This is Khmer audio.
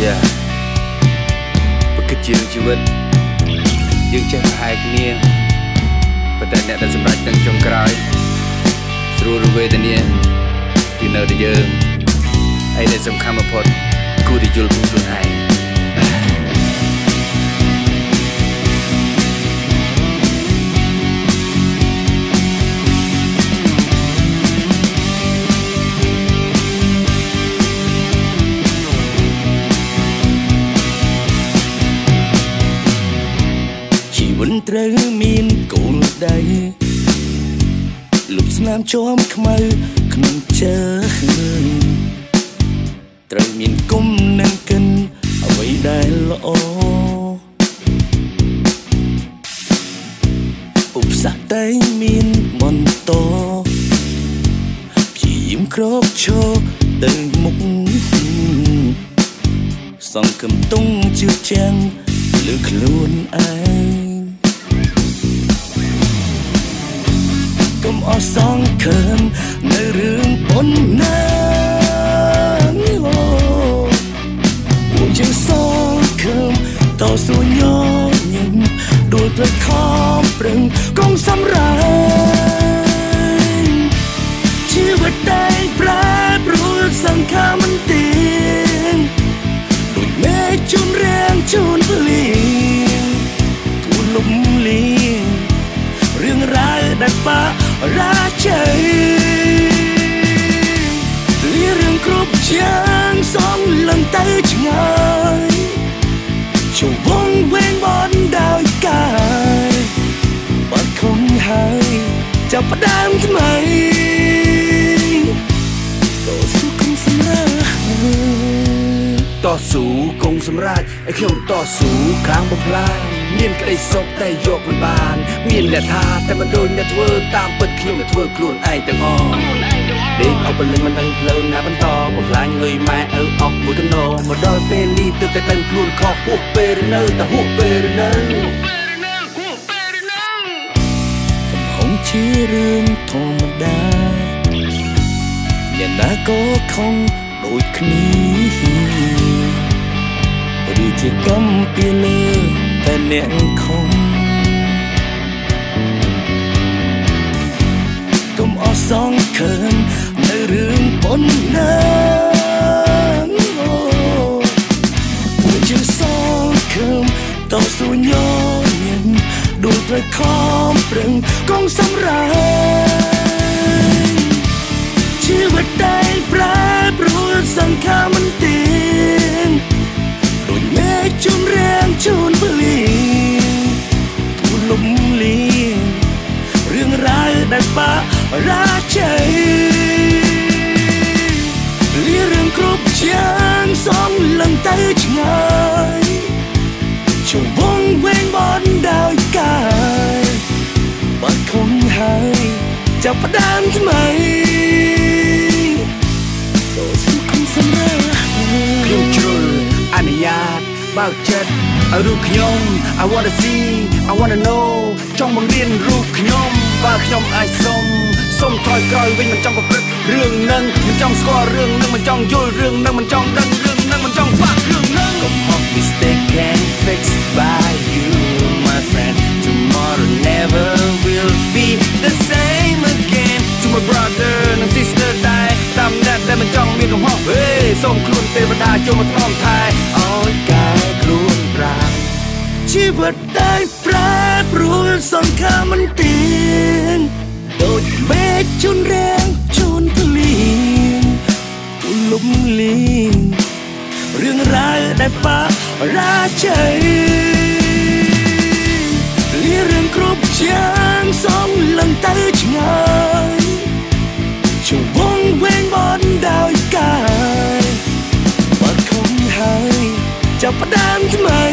Yeah ប្រគិតជាជីវិតយើងចេះប្រហែលគ្នាប៉ុន្តែអ្នកដែលសម្រេចទាំងចុងក្រោយស្រួលឬវេទនាគឺនៅតែយើងហើយដែលសំខាន់បំផុតគួរតែយល់ពីខ្លួនឯងមិនត្រូវមានគោលដៅលុបស្នាមជាប់ខ្មៅក្នុងចិត្តត្រូវមានគុំនឹងកិនអ្វីដែលល្អឧបសគ្គតែមានបន្តព្យាយាមក្រោកឈរទៅមុខសង្ឃឹមទង់ជឿជាំងលើខ្លួនឯងកុំអស់សង្ឃឹមនៅរឿងប៉ុណ្ណាពួកយើងសង្ឃឹមតស៊ូញញឹមដួលទៅខំប្រឹងកុំសម្រេចជីវិតតែប្រែប្រួលសង្ខារមិនទៀងដូចមេឃជន់រាំងជន់ភ្លៀងគួរលំលៀងរឿងរ៉ាវដែលបាក់រាជ័យលីរឿងគ្រប់យ៉ាងសំឡឹងទៅឆ្ងាយជួវងវែងបនដោយកាយបាត់ខំហើយចាប់ផ្ដើមថ្មីតស៊ូគង់សម្រាប់ឲ្យខ្ញុំតស៊ូខាងបំផ្លាញមានក្តីសុខតែយកមិនបានមានអ្នកថាតែមិនដូចអ្នកធ្វើតាមពិតខ្ញុំនឹងធ្វើខ្លួនឯងទាំងអស់ដេកអបលឹងមិនដឹងផ្លូវណាបន្តបំផ្លាញងើយម៉ែឪអស់មួយកណោមកដល់ពេលនេះទើបតែដឹងខ្លួនខុសហួសពេលនៅតែហួសពេលនៅកំហុសជារឿងធម្មតាអ្នកណាក៏ខំដូចគ្នាឬជាកំពីលើតែអ្នកខំកុំអស់សង្ឃឹមនៅរឿងប៉ុណ្ណាពួកយើងសង្ឃឹមតស៊ូញញឹមដួលត្រូវខំប្រឹងកុំសម្រេចជីវិតតែប្រែប្រួលសង្ខារមិនទៀងដូចមេឃជន់រាំងជន់ភ្លៀងគួរលំលៀងរឿងរ៉ាវដែលបាក់រាជ័យលីរឿងគ្រប់យ៉ាងសំឡឹងទៅឆ្ងាយជួវងវែងបនដោយកាយបាត់ខំហើយចាប់ផ្ដើមថ្មីតស៊ូគង់សម្រាប់ខ្ញុំជ្រុលអនុញ្ញាតបើកចិត្តឲ្យរូបខ្ញុំ I wanna see I wanna know ចង់បង្រៀនរូបខ្ញុំបើខ្ញុំអាចសុំថយក្រោយវិញមិនចង់ប្រព្រឹត្តរឿងនឹងមិនចង់ស្គាល់រឿងនឹងមិនចង់យល់រឿងនឹងមិនចង់ដឹងរឿងនឹងមិនចង់បាក់រឿងនឹងកុំហត់ mistake can fix by you my friend tomorrow never will be the same again to my brother and sister ដែរតាមអ្នកដែលមិនចង់មានកំហុសសូមខ្លួនទេវតាចូលមកថ្នមថែឲ្យកែខ្លួនប្រាំជីវិតតែប្រែប្រួលសង្ខារមិនទៀងដូចមេឃជន់រាំងជន់ភ្លៀងគួរលំលៀងរឿងរ៉ាវដែលបាក់រាជ័យលីរឿងគ្រប់យ៉ាងសំឡឹងទៅឆ្ងាយជួវងវែងបនដោយកាយបាត់ខំហើយចាប់ផ្ដើមថ្មី